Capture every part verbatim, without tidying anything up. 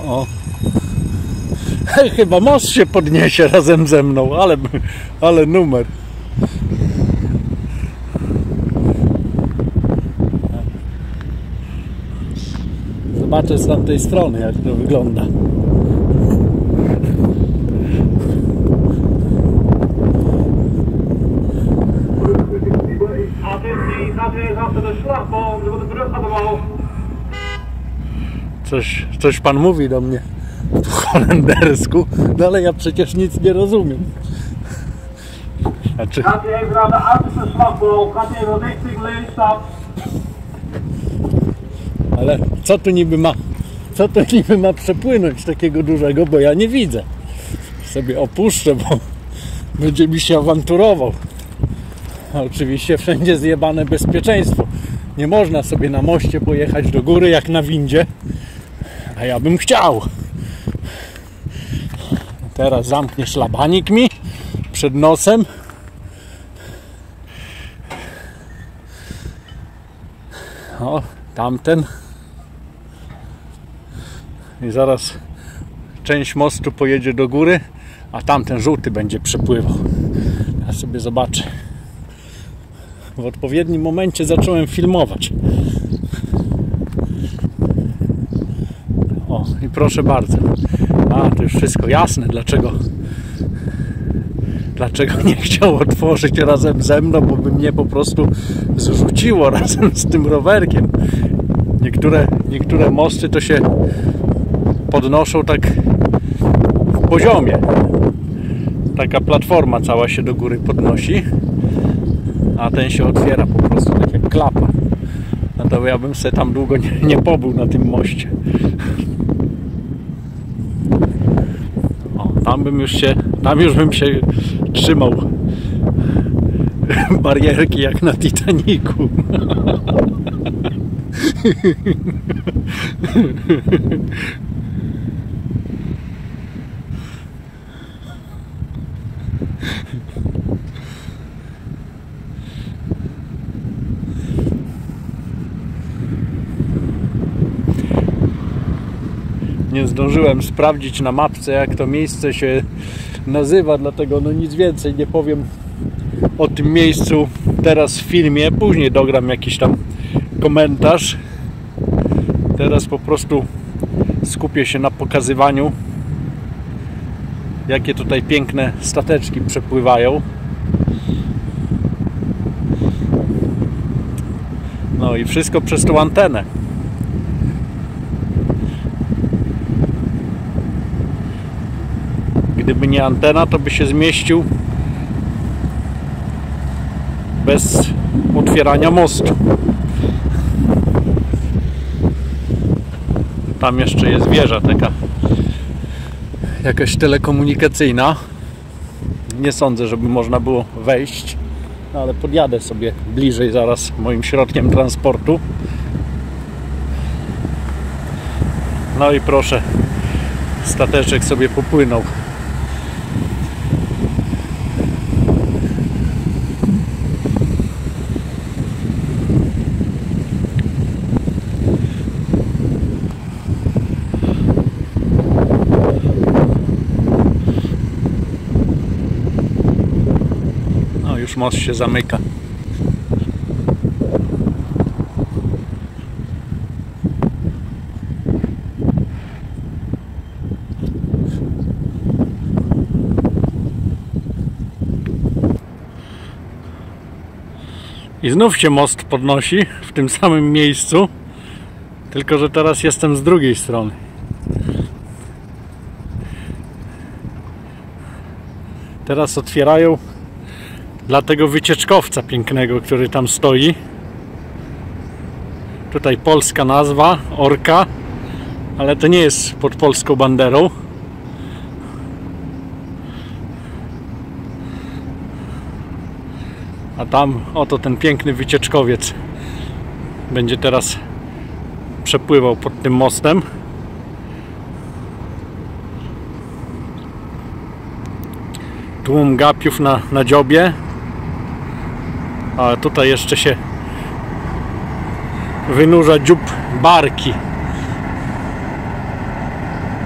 O. Hej, chyba most się podniesie razem ze mną, ale, ale numer. Zobaczę z tamtej strony, jak to wygląda. Coś, coś pan mówi do mnie po holendersku, no ale ja przecież nic nie rozumiem. Znaczy... Ale co tu niby ma, co tu niby ma przepłynąć takiego dużego, bo ja nie widzę. Sobie opuszczę, bo będzie mi się awanturował. A oczywiście wszędzie zjebane bezpieczeństwo. Nie można sobie na moście pojechać do góry jak na windzie, a ja bym chciał. Teraz zamknie szlabanik mi przed nosem. O, tamten. I zaraz część mostu pojedzie do góry, a tamten żółty będzie przepływał. Ja sobie zobaczę. W odpowiednim momencie zacząłem filmować. O, i proszę bardzo. A, to już wszystko jasne, dlaczego dlaczego nie chciał otworzyć razem ze mną, bo by mnie po prostu zrzuciło razem z tym rowerkiem. Niektóre, niektóre mosty to się podnoszą tak w poziomie. Taka platforma cała się do góry podnosi, a ten się otwiera po prostu tak jak klapa. No to ja bym sobie tam długo nie, nie pobył na tym moście. O, tam bym już się, tam już bym się trzymał barierki jak na Titanicu. Nie zdążyłem sprawdzić na mapce, jak to miejsce się nazywa, dlatego no nic więcej nie powiem o tym miejscu teraz w filmie. Później dogram jakiś tam komentarz. Teraz po prostu skupię się na pokazywaniu, jakie tutaj piękne stateczki przepływają. No i wszystko przez tą antenę. Gdyby nie antena, to by się zmieścił bez otwierania mostu. Tam jeszcze jest wieża taka jakaś telekomunikacyjna. Nie sądzę, żeby można było wejść, ale podjadę sobie bliżej zaraz moim środkiem transportu. No i proszę, stateczek sobie popłynął. Już most się zamyka. I znów się most podnosi w tym samym miejscu, tylko że teraz jestem z drugiej strony. Teraz otwierają dla tego wycieczkowca pięknego, który tam stoi. Tutaj polska nazwa, Orka, ale to nie jest pod polską banderą. A tam oto ten piękny wycieczkowiec będzie teraz przepływał pod tym mostem. Tłum gapiów na, na dziobie. A tutaj jeszcze się wynurza dziób barki.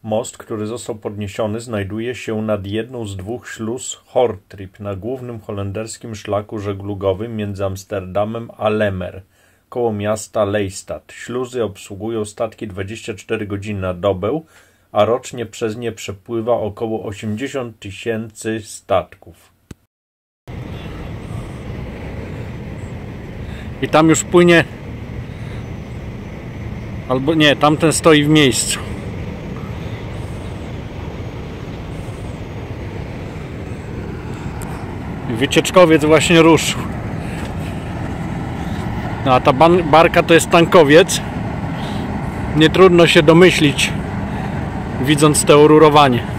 Most, który został podniesiony, znajduje się nad jedną z dwóch śluz Hortrip na głównym holenderskim szlaku żeglugowym między Amsterdamem a Lemmer, koło miasta Lelystad. Śluzy obsługują statki dwadzieścia cztery godziny na dobę, a rocznie przez nie przepływa około osiemdziesiąt tysięcy statków. I tam już płynie, albo nie, tamten stoi w miejscu. Wycieczkowiec właśnie ruszył. No a ta barka to jest tankowiec. Nie trudno się domyślić, widząc to rurowanie.